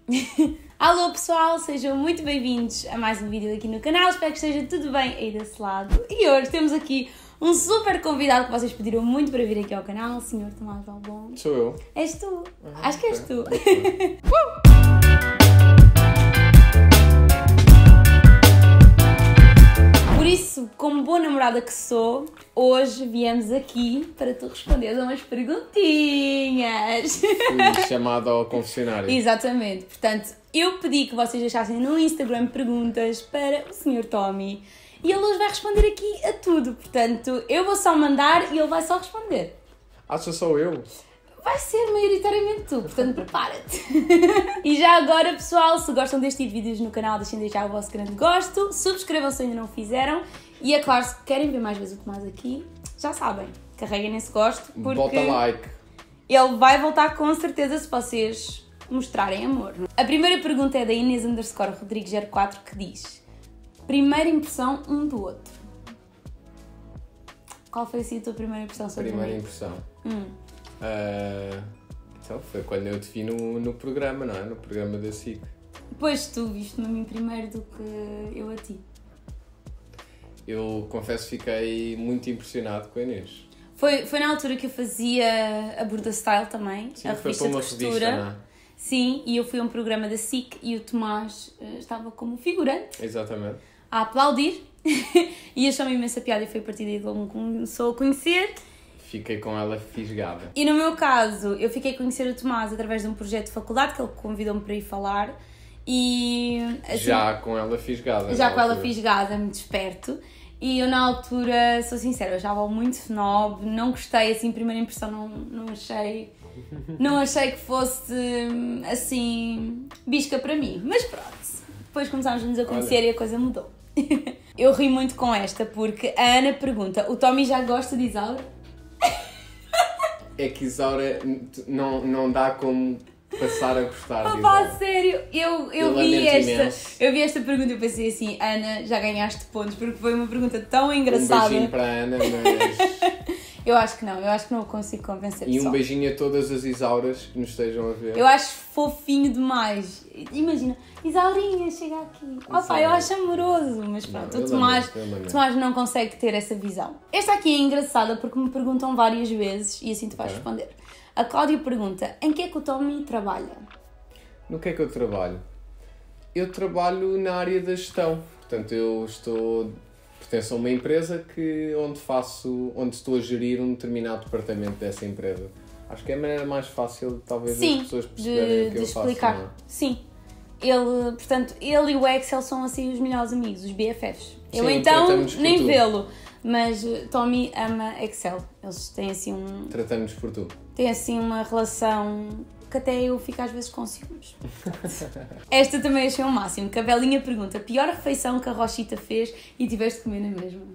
Alô pessoal, sejam muito bem-vindos a mais um vídeo aqui no canal, espero que esteja tudo bem aí desse lado. E hoje temos aqui um super convidado que vocês pediram muito para vir aqui ao canal, o Sr. Tomás Valbon. Sou eu. És tu? Acho que és tu. Por isso, como boa namorada que sou, hoje viemos aqui para tu responderes a umas perguntinhas. Fui chamado ao confessionário. Exatamente. Portanto, eu pedi que vocês deixassem no Instagram perguntas para o Sr. Tommy e ele hoje vai responder aqui a tudo. Portanto, eu vou só mandar e ele vai só responder. Sou só eu? Vai ser maioritariamente tu, portanto prepara-te. E já agora, pessoal, se gostam deste tipo de vídeos no canal, deixem de deixar o vosso grande gosto, subscrevam se ainda não o fizeram e é claro, se querem ver mais vezes o Tomás aqui, já sabem, carreguem nesse gosto porque bota like. Ele vai voltar com certeza se vocês mostrarem amor. A primeira pergunta é da Inês_Rodrigues04 que diz: primeira impressão um do outro. Qual foi assim a tua primeira impressão sobre Primeira mim? impressão. Então, foi quando eu te vi no programa, não é? No programa da SIC. Pois tu viste-me a mim primeiro do que eu a ti. Eu confesso que fiquei muito impressionado com a Inês. Foi na altura que eu fazia a Burda Style também, Sim, a foi revista para de uma costura. revista, não é? Sim, e eu fui a um programa da SIC e o Tomás estava como figurante Exatamente. a aplaudir e achou-me imensa piada e foi a partir daí que ele me começou a conhecer. Fiquei com ela fisgada. E no meu caso, eu fiquei a conhecer o Tomás através de um projeto de faculdade que ele convidou-me para ir falar e... Assim, Já com ela fisgada. já na com ela altura. fisgada, muito esperto. E eu na altura, sou sincera, eu achava muito snob, não gostei, assim, primeira impressão não achei que fosse, assim, bisca para mim. Mas pronto, depois começámos a nos a conhecer e a coisa mudou. Eu ri muito com esta porque a Ana pergunta, o Tommy já gosta de Isaura? É que Isaura não dá como passar a gostar de Opa, Isaura. sério, eu vi esta pergunta e eu pensei assim, Ana, já ganhaste pontos, porque foi uma pergunta tão engraçada. Um beijinho para a Ana, mas... Eu acho que não consigo convencer E pessoal. um beijinho a todas as Isauras que nos estejam a ver. Eu acho fofinho demais. Imagina, Isaurinha, chega aqui. Opa, eu acho amoroso, mas pronto, Não, o eu Tomás lamento. não consegue ter essa visão. Esta aqui é engraçada porque me perguntam várias vezes e assim tu vais responder. A Cláudia pergunta, em que é que o Tommy trabalha? No que é que eu trabalho? Eu trabalho na área da gestão. Portanto, pertenço a uma empresa onde estou a gerir um determinado departamento dessa empresa. Acho que é a maneira mais fácil, talvez, das pessoas perceberem o que eu explicar. faço. Não é? Sim. Ele e o Excel são assim os melhores amigos, os BFFs. Eu Sim, então tratamos por nem tudo. vê-lo, mas Tommy ama Excel. Eles têm assim Tratamos por tu. uma relação que até eu fico às vezes com ciúmes. Esta também achei o máximo, que a Belinha pergunta, pior refeição que a Rochita fez e tiveste de comer na mesma?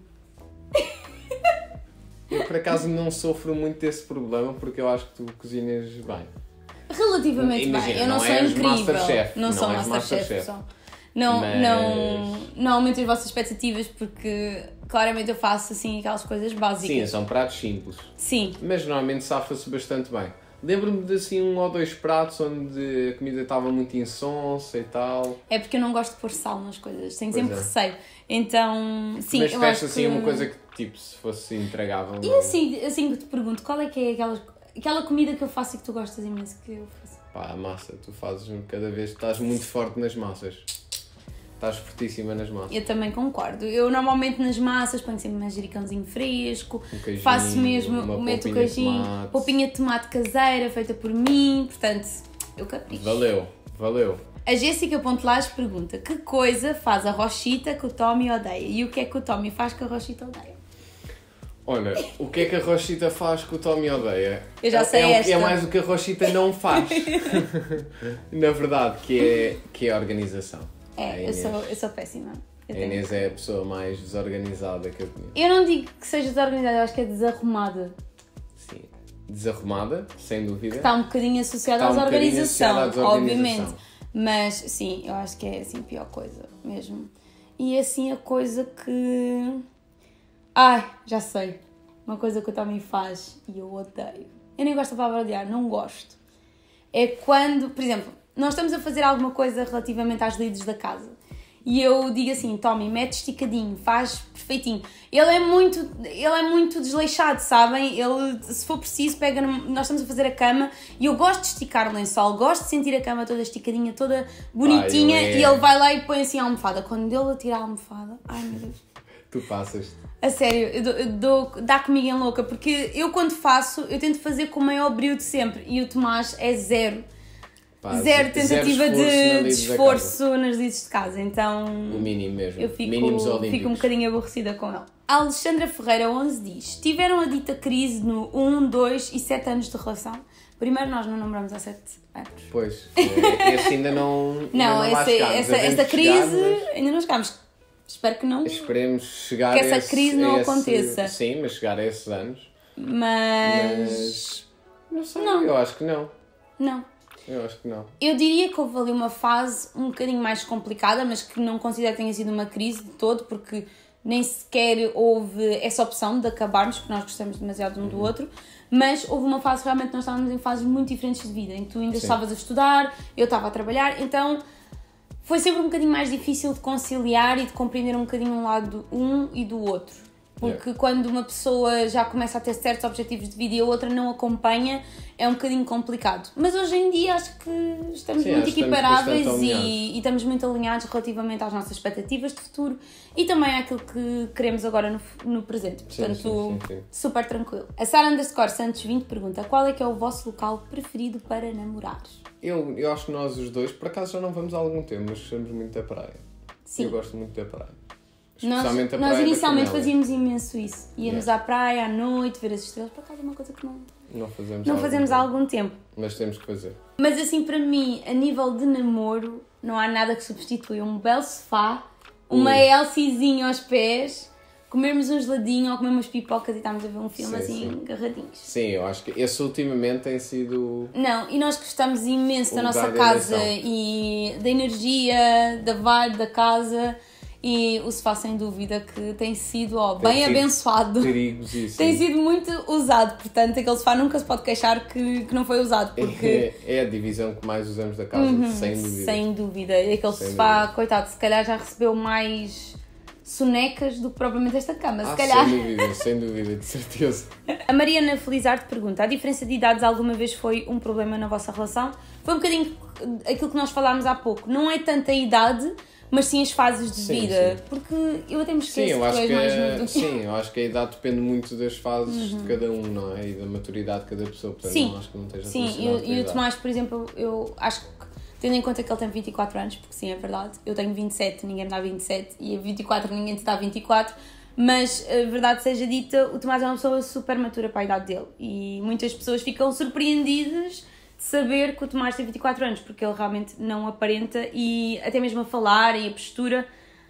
Eu, por acaso, não sofro muito desse problema porque eu acho que tu cozinhas bem. Relativamente Imagina, bem, eu não não sou és incrível. Masterchef, Não sou não és Masterchef, Masterchef. pessoal. Mas- Não aumentem as vossas expectativas porque claramente eu faço assim aquelas coisas básicas. Sim, são pratos simples. Sim. Mas normalmente safa-se bastante bem. Lembro-me de assim 1 ou 2 pratos onde a comida estava muito insonsa e tal. É porque eu não gosto de pôr sal nas coisas, tenho Pois sempre é. receio. Então, sim, Mas eu fez acho assim que... uma coisa que tipo, se fosse intragável. E não- assim que te pergunto, qual é que é aquela comida que eu faço e que tu gostas imenso que eu faço? Pá, a massa, tu fazes cada vez, estás muito forte nas massas. Estás fortíssima nas massas. Eu também concordo. Eu normalmente nas massas ponho sempre manjericãozinho fresco, queijinho, faço mesmo, uma meto o polpinha de queijinho, tomate. polpinha de tomate caseira feita por mim, portanto, eu capricho. Valeu. A Jéssica Pontelares pergunta, que coisa faz a Rochita que o Tommy odeia? E o que é que o Tommy faz que a Rochita odeia? Olha, o que é que a Rochita faz que o Tommy odeia? Eu já sei esta. É mais o que a Rochita não faz. Na verdade, que é a organização. A É, Inês. eu sou péssima. A Inês é a pessoa mais desorganizada que eu conheço. Eu não digo que seja desorganizada, eu acho que é desarrumada. Sim. Desarrumada, sem dúvida. Está um bocadinho associada Está à um bocadinho desorganização, associada à desorganização. obviamente. Mas sim, eu acho que é assim a pior coisa mesmo. E assim a coisa que... Ai, já sei. Uma coisa que o Tommy faz e eu odeio. Eu nem gosto da palavra odiar, não gosto. É quando, por exemplo, nós estamos a fazer alguma coisa relativamente às lides da casa. E eu digo assim, Tommy, mete esticadinho, faz perfeitinho. Ele é muito desleixado, sabem? Ele, se for preciso, nós estamos a fazer a cama e eu gosto de esticar o lençol, gosto de sentir a cama toda esticadinha, toda bonitinha, e ele vai lá e põe assim a almofada. Quando ele tira a almofada, ai meu Deus. Tu passas. A sério, dá comigo em louca, porque eu quando faço, eu tento fazer com o maior brilho de sempre e o Tomás é zero. Zero tentativa de esforço nas lides de casa, então... O mínimo mesmo. Eu fico um bocadinho aborrecida com ele. A Alexandra Ferreira 11 diz: tiveram a dita crise no 1, 2 e 7 anos de relação? Primeiro, nós não namoramos há 7 anos. Pois, esse ainda não... Não, essa crise ainda não chegámos. Espero que não... Esperemos chegar a essa crise não aconteça. Sim, mas chegar a esses anos. Mas... Não sei, eu acho que não. Não. Eu acho que não. Eu diria que houve ali uma fase um bocadinho mais complicada, mas que não considero que tenha sido uma crise de todo, porque nem sequer houve essa opção de acabarmos, porque nós gostamos demasiado um do outro, mas houve uma fase realmente que nós estávamos em fases muito diferentes de vida, em que tu ainda estavas a estudar, eu estava a trabalhar, então foi sempre um bocadinho mais difícil de conciliar e de compreender um bocadinho um lado um e do outro. Porque quando uma pessoa já começa a ter certos objetivos de vida e a outra não acompanha, é um bocadinho complicado. Mas hoje em dia acho que estamos muito equiparáveis e estamos muito alinhados relativamente às nossas expectativas de futuro e também àquilo que queremos agora no presente. Portanto, sim. super tranquilo. A Sara_Santos20 pergunta: qual é que é o vosso local preferido para namorar? Eu acho que nós os dois, por acaso já não vamos há algum tempo, mas gostamos muito da praia. Sim. Eu gosto muito da praia. Nós inicialmente fazíamos imenso isso. Íamos à praia à noite, ver as estrelas. Por acaso é uma coisa que não fazemos há algum tempo. Mas temos que fazer. Mas assim, para mim, a nível de namoro, não há nada que substitua um belo sofá, uma Elsiezinha aos pés, comermos um geladinho ou comer umas pipocas e estarmos a ver um filme agarradinhos. Sim, eu acho que esse ultimamente tem sido... Não, e nós gostamos imenso da nossa casa e da energia, da vibe da casa... E o sofá, sem dúvida, que tem sido bem abençoado. Perigosíssimo. Tem sido muito usado, portanto, aquele sofá nunca se pode queixar que não foi usado. Porque... É a divisão que mais usamos da casa, sem dúvida. Sem dúvida. E aquele sofá, coitado, se calhar já recebeu mais sonecas do que propriamente esta cama. Se calhar. Sem dúvida, de certeza. A Mariana Felizardo pergunta: a diferença de idades alguma vez foi um problema na vossa relação? Foi um bocadinho aquilo que nós falámos há pouco. Não é tanta a idade, mas sim as fases de vida, porque eu até me esqueço que tu és mais novo do que eu. Sim, eu acho que a idade depende muito das fases de cada um, não é? E da maturidade de cada pessoa, portanto não acho que não esteja relacionado com a idade. E o Tomás, por exemplo, eu acho que, tendo em conta que ele tem 24 anos, porque sim, é verdade, eu tenho 27, ninguém me dá 27, e a 24 ninguém te dá 24, mas a verdade seja dita, o Tomás é uma pessoa super matura para a idade dele, e muitas pessoas ficam surpreendidas de saber que o Tomás tem 24 anos, porque ele realmente não aparenta e até mesmo a falar e a postura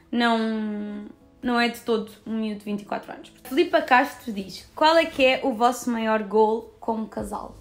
não é de todo um miúdo de 24 anos. Filipa Castro diz: qual é que é o vosso maior goal como casal?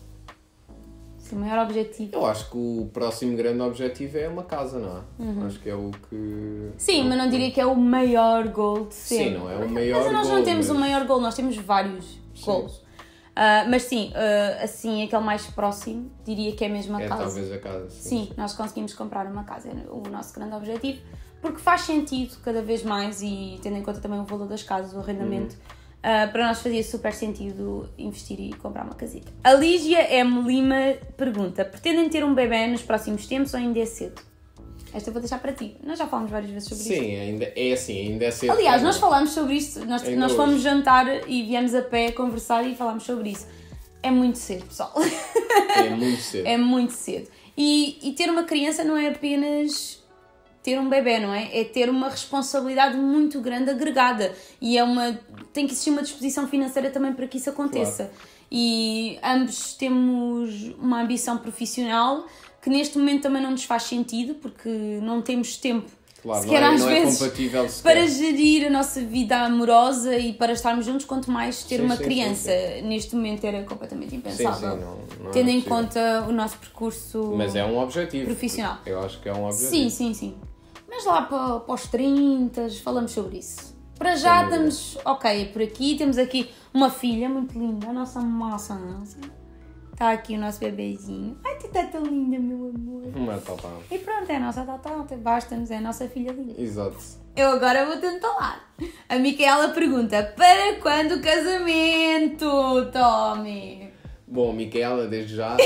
O maior objetivo? Eu acho que o próximo grande objetivo é uma casa, não é? Acho que é o que... Sim, mas não diria que é o maior goal de sempre. Sim, não é o maior goal. Mas nós não temos o maior goal, nós temos vários goals. Mas sim, assim, aquele mais próximo, diria que é mesmo a casa. É talvez a casa, sim. Sim, nós conseguimos comprar uma casa, é o nosso grande objetivo, porque faz sentido cada vez mais e tendo em conta também o valor das casas, o arrendamento, para nós fazia super sentido investir e comprar uma casita. A Lígia M. Lima pergunta: pretendem ter um bebê nos próximos tempos ou ainda é cedo? Esta eu vou deixar para ti. Nós já falamos várias vezes sobre isto. Sim, ainda é cedo. Aliás, nós falámos sobre isto. Nós fomos jantar e viemos a pé conversar e falámos sobre isso. É muito cedo, pessoal. É muito cedo. É muito cedo. E ter uma criança não é apenas ter um bebê, não é? É ter uma responsabilidade muito grande agregada. E tem que existir uma disposição financeira também para que isso aconteça. Claro. E ambos temos uma ambição profissional que neste momento também não nos faz sentido, porque não temos tempo, sequer às vezes, para gerir a nossa vida amorosa e para estarmos juntos, quanto mais ter uma criança. Sim. Neste momento era completamente impensável, não tendo em conta o nosso percurso, mas é um objetivo profissional. Eu acho que é um objetivo. Sim. Mas lá para os 30 falamos sobre isso. Para já estamos ok por aqui, temos aqui uma filha muito linda, a nossa moça. Está aqui o nosso bebezinho. Ai, tu está tão linda, meu amor. Uma Tatá. E pronto, é a nossa Tatá, basta-nos, é a nossa filha linda. Exato. Eu agora vou tentar lá. A Micaela pergunta, para quando o casamento, Tommy? Bom, Micaela, desde já,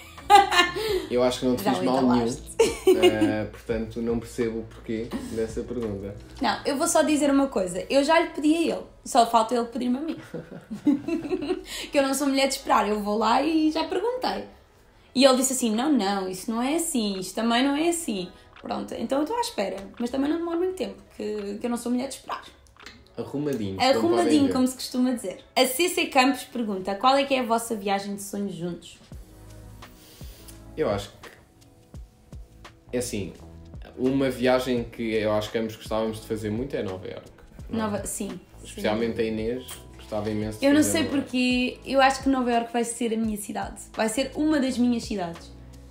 eu acho que não te Já fiz mal nenhum. entalaste. Portanto, não percebo o porquê dessa pergunta. Não, eu vou só dizer uma coisa. Eu já lhe pedi a ele. Só falta ele pedir-me a mim. Que eu não sou mulher de esperar. Eu vou lá e já perguntei. E ele disse assim, não, isso não é assim. Isto também não é assim. Pronto, então eu estou à espera. Mas também não demora muito tempo. Que eu não sou mulher de esperar. Arrumadinho. Arrumadinho, como se costuma dizer. A CC Campos pergunta, qual é que é a vossa viagem de sonhos juntos? Eu acho que... É assim, uma viagem que eu acho que ambos gostávamos de fazer muito é Nova Iorque. Sim. Especialmente a Inês, gostava imenso de Eu não fazer sei Nova Iorque. porque eu acho que Nova Iorque vai ser a minha cidade. Vai ser uma das minhas cidades.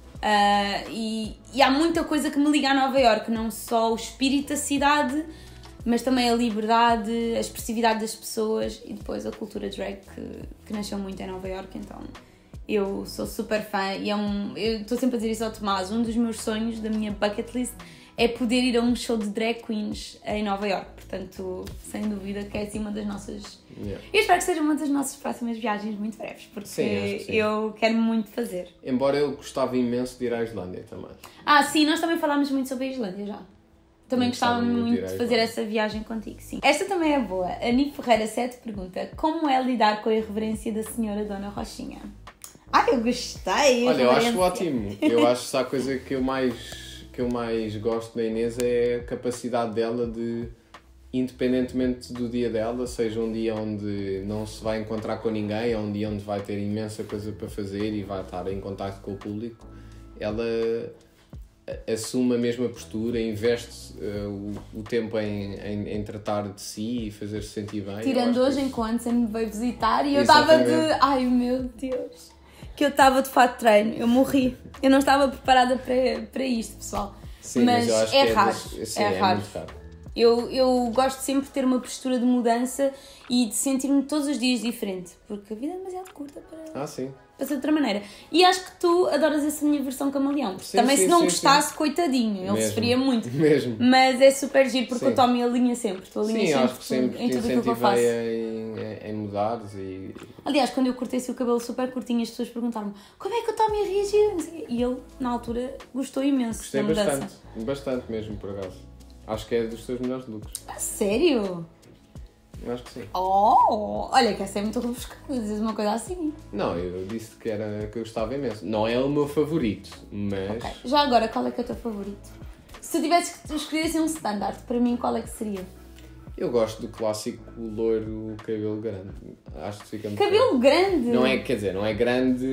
E há muita coisa que me liga a Nova Iorque, não só o espírito da cidade, mas também a liberdade, a expressividade das pessoas e depois a cultura drag que nasceu muito em Nova Iorque, então eu sou super fã e eu estou sempre a dizer isso ao Tomás, um dos meus sonhos, da minha bucket list, é poder ir a um show de drag queens em Nova Iorque, portanto, sem dúvida que é assim uma das nossas... Yeah. Eu espero que seja uma das nossas próximas viagens muito breves, porque Sim, acho que sim. eu quero muito fazer. Embora eu gostava imenso de ir à Islândia também. Sim, nós também falámos muito sobre a Islândia já. Também gostava muito de fazer essa viagem contigo, sim. Esta também é boa. A Ani Ferreira 7 pergunta, como é lidar com a irreverência da senhora Dona Rochinha? Eu gostei! Olha, eu acho ótimo. Eu acho que a coisa que eu mais gosto da Inês é a capacidade dela de, independentemente do dia dela, seja um dia onde não se vai encontrar com ninguém, ou um dia onde vai ter imensa coisa para fazer e vai estar em contacto com o público, ela assume a mesma postura, investe o tempo em tratar de si e fazer-se sentir bem. Tirando hoje enquanto você me veio visitar e eu estava de... Ai meu Deus! Que eu estava de fato de treino, eu morri. Eu não estava preparada para isto, pessoal. Sim, mas eu acho é que raro. É raro. muito raro. Eu gosto sempre de ter uma postura de mudança e de sentir-me todos os dias diferente, porque a vida é demasiado curta para Sim. ser de outra maneira. E acho que tu adoras essa minha versão camaleão. Sim, também sim, se não sim, gostasse, sim. coitadinho, ele Mesmo. sofria muito. Mesmo. Mas é super giro porque Sim. o Tommy alinha sempre. Tu alinhas Sim, acho que sempre sempre em te tudo o que eu faço. incentivei em mudares e... Aliás, quando eu cortei-se o cabelo super curtinho, as pessoas perguntaram-me como é que o Tommy ia reagir? E ele, na altura, gostou imenso Gostei da mudança. bastante mesmo, por acaso. Acho que é dos teus melhores looks. A sério? Acho que sim. Olha que essa é muito rebuscada, dizes uma coisa assim. Não, eu disse que eu gostava imenso. Não é o meu favorito, mas... Ok. Já agora, qual é que é o teu favorito? Se tu tivesses que escolher assim um standard, para mim, qual é que seria? Eu gosto do clássico loiro, cabelo grande. Acho que fica muito Cabelo grande? Não é, quer dizer, não é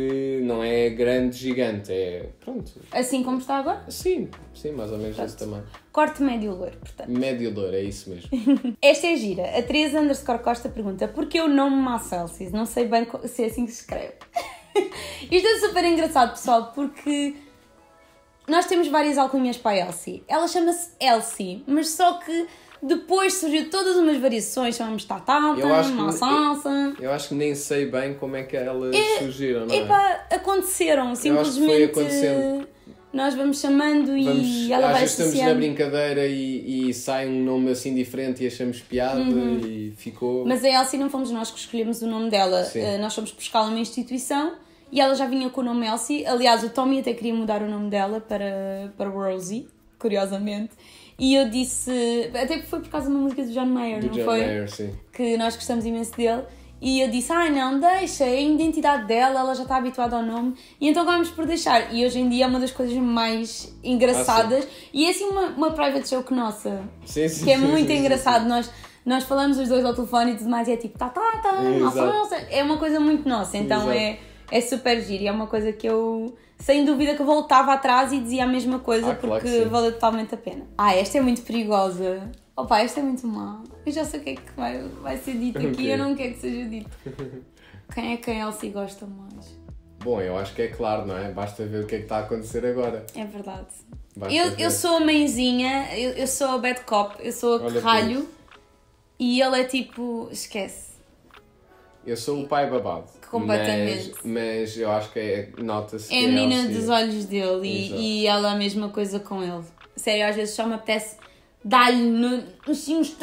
grande gigante, é... Pronto. Assim como está agora? Sim, mais ou menos esse tamanho. Corte médio loiro, portanto. Médio loiro, é isso mesmo. Esta é gira. A Teresa_Costa pergunta porquê o nome Marcelsis? Não sei bem se é assim que se escreve. Isto é super engraçado, pessoal, porque nós temos várias alcunhas para a Elsie. Ela chama-se Elsie, mas só que depois surgiu todas umas variações, chamamos Tatata, Massalsa. Eu acho que nem sei bem como é que elas surgiram, não é? Aconteceram, simplesmente. Foi acontecendo. Nós vamos chamando e ela vai estamos associando. na brincadeira e sai um nome assim diferente e achamos piada e ficou... Mas a Elsie não fomos nós que escolhemos o nome dela. Nós fomos buscá-la numa instituição e ela já vinha com o nome Elsie. Aliás, o Tommy até queria mudar o nome dela para Rosie, curiosamente. E eu disse... Até que foi por causa de uma música do John Mayer, não foi? Mayer, sim. Que nós gostamos imenso dele. E eu disse, não, deixa, é a identidade dela, ela já está habituada ao nome. E então acabamos por deixar. E hoje em dia é uma das coisas mais engraçadas. E é assim uma private joke nossa. Sim, que é muito engraçado. Nós falamos os dois ao telefone e tudo mais e é tipo, nossa, é uma coisa muito nossa. Então é super giro. E é uma coisa que eu, sem dúvida, que voltava atrás e dizia a mesma coisa porque claro valeu totalmente a pena. Esta é muito perigosa. Esta é muito má. Eu já sei o que é que vai ser dito aqui, eu não quero que seja dito. Quem é que a Elsie gosta mais? Bom, eu acho que é claro, não é? Basta ver o que é que está a acontecer agora. É verdade. Eu sou a mãezinha, eu sou a bad cop, eu sou a que ralho e ele é tipo, esquece. Eu sou o pai babado. Completamente. Mas eu acho que nota-se É que a menina Elsie. dos olhos dele e ela a mesma coisa com ele. Sério, às vezes só me apetece dar-lhe assim uns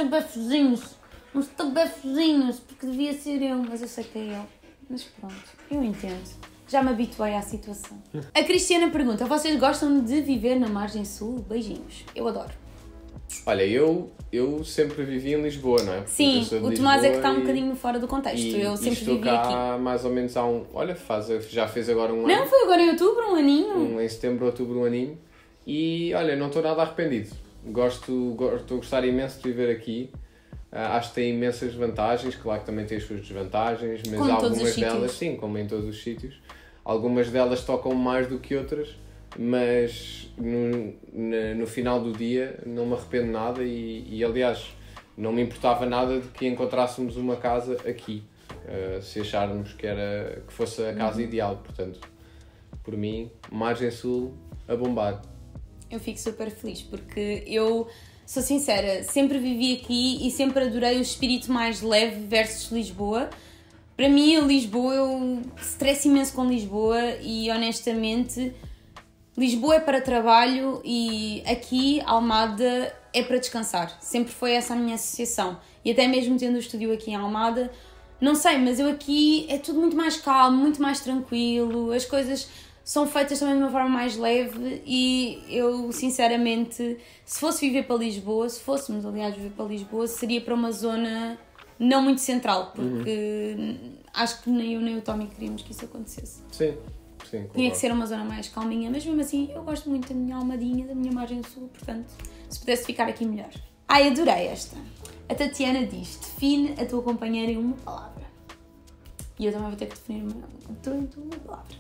tabafozinhos, porque devia ser eu, mas eu sei que é ele. Mas pronto, eu entendo. Já me habituei à situação. A Cristiana pergunta, vocês gostam de viver na margem sul? Beijinhos. Eu adoro. Olha, eu sempre vivi em Lisboa, não é? Sim, o Tomás é que está um bocadinho fora do contexto. Eu sempre estou vivi cá aqui. mais ou menos há um... Olha, já fez agora um ano. Não, foi agora em outubro, um aninho. Em setembro, outubro, um aninho. E olha, não estou nada arrependido. Estou a gostar imenso de viver aqui. Acho que tem imensas vantagens, claro que também tem as suas desvantagens, mas como algumas delas, sim, como em todos os sítios, algumas delas tocam mais do que outras, mas no final do dia não me arrependo nada e aliás, não me importava nada de que encontrássemos uma casa aqui, se acharmos que fosse a casa ideal, portanto, por mim, margem sul a bombar. Eu fico super feliz porque eu, sou sincera, sempre vivi aqui e sempre adorei o espírito mais leve versus Lisboa. Para mim, Lisboa, eu estresso imenso com Lisboa e honestamente, Lisboa é para trabalho e aqui, Almada, é para descansar. Sempre foi essa a minha associação. E até mesmo tendo o estúdio aqui em Almada, não sei, mas eu aqui é tudo muito mais calmo, muito mais tranquilo, as coisas são feitas também de uma forma mais leve e eu, sinceramente, se fosse viver para Lisboa, se fôssemos, aliás, viver para Lisboa, seria para uma zona não muito central, porque acho que nem eu nem o Tommy queríamos que isso acontecesse. Sim, concordo. Tinha que ser uma zona mais calminha, mas mesmo assim eu gosto muito da minha Almadinha, da minha margem sul, portanto, se pudesse ficar aqui melhor. Ai, adorei esta. A Tatiana diz, define a tua companheira em uma palavra. E eu também vou ter que definir uma palavra.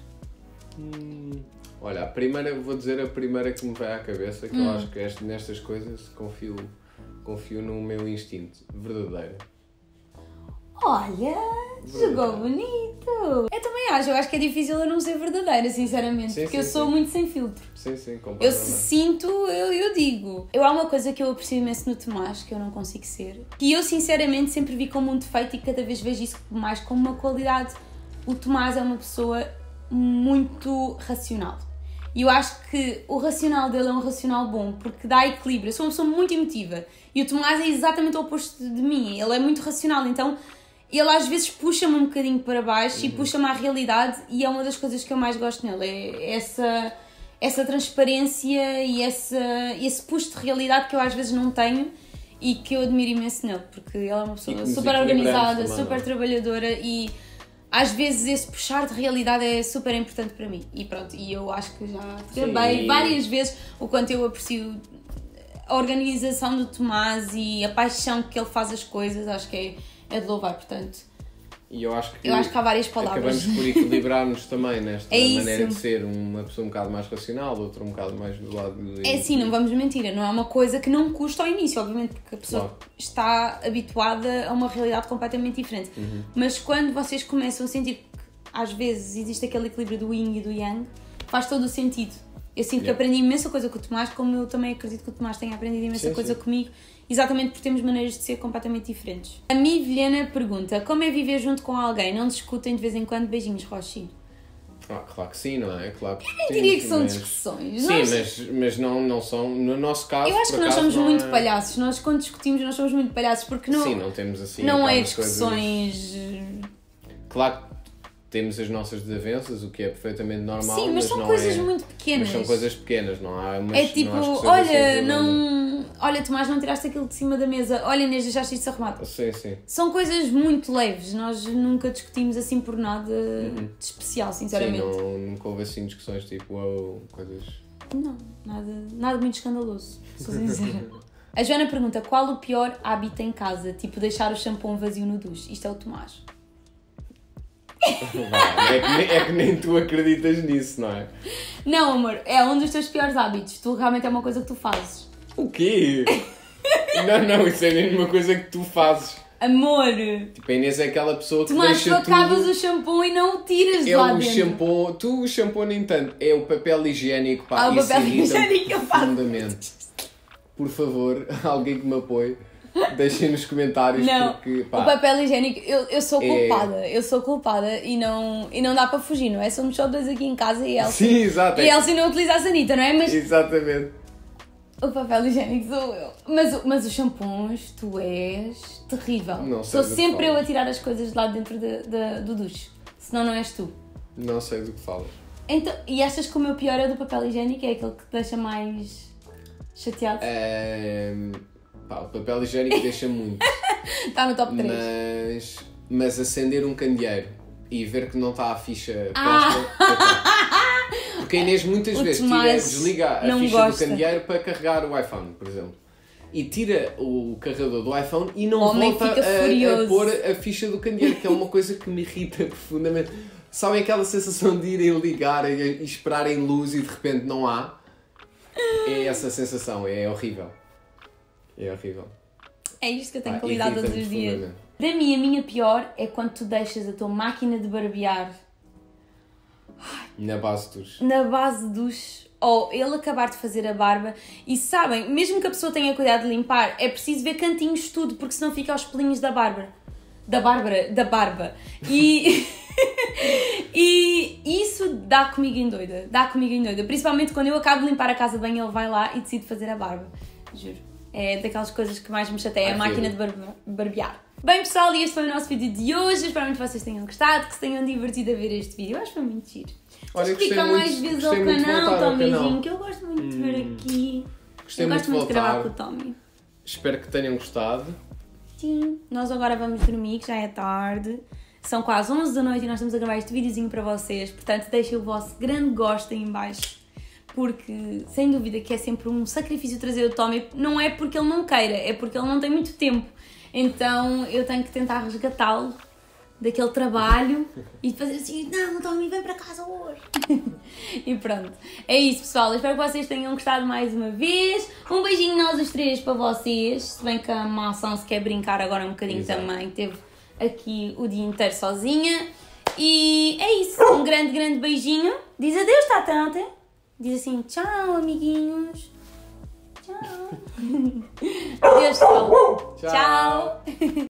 Olha, vou dizer a primeira que me vai à cabeça, que eu acho que nestas coisas confio no meu instinto. Verdadeira. Olha, jogou bonito! Eu também acho, eu acho que é difícil eu não ser verdadeira, sinceramente, sim, porque sim, eu sou muito sem filtro. Sim, completamente. Eu se sinto, eu digo. Há uma coisa que eu aprecio imenso no Tomás, que eu não consigo ser, que eu sinceramente sempre vi como um defeito e cada vez vejo isso mais como uma qualidade. O Tomás é uma pessoa muito racional. E eu acho que o racional dele é um racional bom, porque dá equilíbrio. Eu sou uma pessoa muito emotiva e o Tomás é exatamente o oposto de mim. Ele é muito racional, então ele às vezes puxa-me um bocadinho para baixo e puxa-me à realidade e é uma das coisas que eu mais gosto nele. É essa transparência e esse puxo de realidade que eu às vezes não tenho e que eu admiro imenso nele, porque ele é uma pessoa super organizada, super trabalhadora e às vezes esse puxar de realidade é super importante para mim. E pronto, e eu acho que já falei várias vezes o quanto eu aprecio a organização do Tomás e a paixão que ele faz as coisas, acho que é de louvar, portanto. E eu acho que há várias palavras. Acabamos por equilibrar-nos também nesta É maneira de ser uma pessoa um bocado mais racional, outra um bocado mais do lado do... É assim, não vamos mentir, não é uma coisa que não custa ao início, obviamente, porque a pessoa está habituada a uma realidade completamente diferente. Mas quando vocês começam a sentir que às vezes existe aquele equilíbrio do yin e do yang, faz todo o sentido. Eu sinto que aprendi imensa coisa com o Tomás, como eu também acredito que o Tomás tenha aprendido imensa coisa comigo, exatamente porque temos maneiras de ser completamente diferentes. A Mi Vilhena pergunta, como é viver junto com alguém? Não discutem de vez em quando? Beijinhos, Roxy. Claro que sim, não é? Claro que eu diria que são discussões. Sim, mas não são, no nosso caso... Eu acho que nós somos muito palhaços. Nós quando discutimos nós somos muito palhaços porque não... Sim, não temos assim... Não é discussões... Claro que temos as nossas desavenças, o que é perfeitamente normal. Sim, mas são coisas muito pequenas. Mas são coisas pequenas, não há... É tipo, olha, não... Olha, Tomás, não tiraste aquilo de cima da mesa. Olha, Inês, deixaste isto arrumado. Sim. São coisas muito leves. Nós nunca discutimos assim por nada de especial, sinceramente. Sim, nunca houve assim discussões tipo, coisas... Não, nada muito escandaloso, sou sincera. A Joana pergunta, qual o pior hábito em casa? Tipo, deixar o shampoo vazio no duche. Isto é o Tomás. É que nem tu acreditas nisso, não é? Não, amor, é um dos teus piores hábitos. Tu realmente é uma coisa que tu fazes. O quê? Não, isso é mesmo uma coisa que tu fazes. Amor! Tipo, a Inês é aquela pessoa que Tomás, deixa tu acabas o shampoo e não o tiras de lá dentro. Shampoo, o shampoo nem tanto, é o papel higiênico, pá, o papel higiênico que eu faço. Por favor, alguém que me apoie. Deixem nos comentários Não, porque, o pá, papel higiênico, eu sou culpada e não dá para fugir, não é? Somos só dois aqui em casa e Elsie. Sim, exato. E Elsie não utiliza a sanita, não é? Mas Exatamente. o papel higiênico sou eu. Mas os shampoos, tu és terrível. Não sei Sou do que sempre eu falas. a tirar as coisas de lá dentro do duche. Senão não és tu. Não sei do que falas. Então, e achas que o meu pior é do papel higiênico? É aquele que te deixa mais chateado? Pá, o papel higiênico deixa muito. Está no top 3. Mas acender um candeeiro e ver que não está a ficha posta. Porque a Inês muitas O vezes Tomás desliga a não ficha gosta. do candeeiro para carregar o iPhone, por exemplo. E tira o carregador do iPhone e não O homem volta fica a furioso. pôr a ficha do candeeiro, que é uma coisa que me irrita profundamente. Sabem aquela sensação de irem ligar e esperarem luz e de repente não há? É essa sensação, é horrível. É horrível. É isto que eu tenho Pá, que lidar todos irrita-me os dias. profundamente. Para mim, a minha pior é quando tu deixas a tua máquina de barbear Na base dos... na base dos... ou ele acabar de fazer a barba e sabem, mesmo que a pessoa tenha cuidado de limpar, é preciso ver cantinhos de tudo, porque senão fica aos pelinhos da barba. Da barba. E... e isso dá comigo em doida. Principalmente quando eu acabo de limpar a casa bem, ele vai lá e decide fazer a barba. Juro. É daquelas coisas que mais me chateia, a máquina de barbear. Bem pessoal, e este foi o nosso vídeo de hoje. Espero muito que vocês tenham gostado, que se tenham divertido a ver este vídeo. Eu acho que foi muito giro. Olha, Explica mais vezes ao gostei muito de canal, voltar ao Tommyzinho, canal. que eu gosto muito de ver aqui. Gostei Eu muito gosto muito de voltar. gravar com o Tommy. Espero que tenham gostado. Sim, nós agora vamos dormir, que já é tarde. São quase 11 da noite e nós estamos a gravar este videozinho para vocês. Portanto, deixem o vosso grande gosto aí em baixo. Porque, sem dúvida, que é sempre um sacrifício trazer o Tommy. Não é porque ele não queira, é porque ele não tem muito tempo. Então, eu tenho que tentar resgatá-lo daquele trabalho e fazer assim, não, Tommy, vem para casa hoje. E pronto. É isso, pessoal. Eu espero que vocês tenham gostado mais uma vez. Um beijinho nós os três para vocês. Se bem que a maçã se quer brincar agora um bocadinho também. Teve aqui o dia inteiro sozinha. E é isso. Um grande, grande beijinho. Diz adeus, Tatante. Diz assim, tchau, amiguinhos. Tchau. Adeus, pessoal. Tchau. Tchau.